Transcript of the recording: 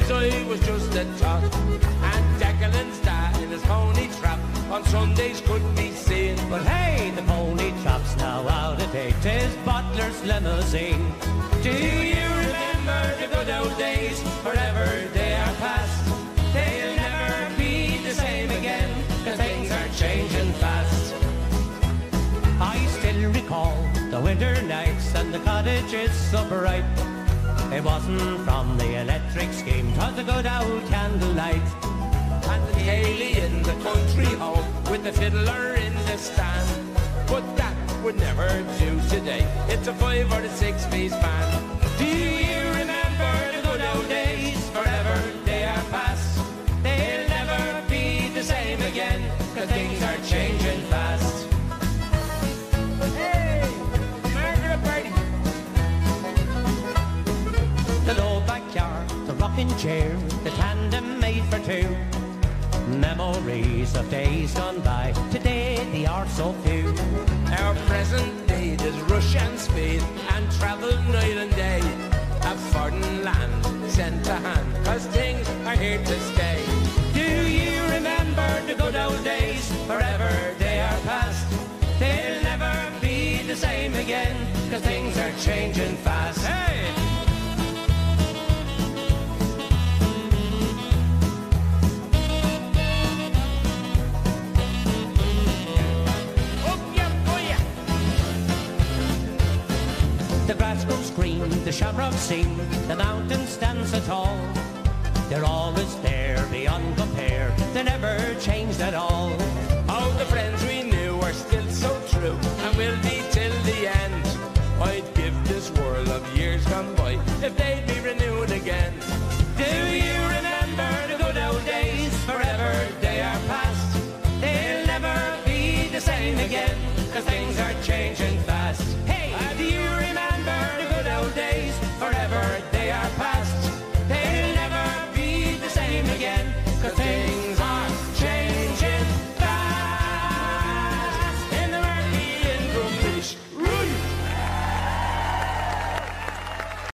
his eye was just a tot, and Declan's dad in his pony trap on Sundays could be seen. But hey, the pony trap's now out of date, 'tis Butler's limousine. Do you remember the good old days? Forever they are past. They'll never be the same again, 'cause things are changing fast. I still recall the winter nights and the cottages so bright. It wasn't from the electric scheme, 'twas the good old candlelight. And Haley in the country home with the fiddler in the stand. But that would never do today, it's a 5 or a 6-piece band. Do you remember the good old days? Forever they are past. They'll never be the same again, 'cause things are changing fast. Hey, Margaret Brady. The low backyard, the rocking chair, the tandem made for two. Memories of days gone by, today they are so few. Our present need is rush and speed and travel night and day. A foreign land sent to hand, 'cause things are here to stay. Do you remember the good old days? Forever they are past. They'll never be the same again, 'cause things are changing fast. Hey! The grass grows green, the shamrocks sing, the mountains stand so tall. They're always there beyond compare, they never changed at all. All the friends we knew are still so true and will be till the end. I'd give this world of years gone by if they'd be renewed again. Do you remember the good old days? Forever they are past. They'll never be the same again,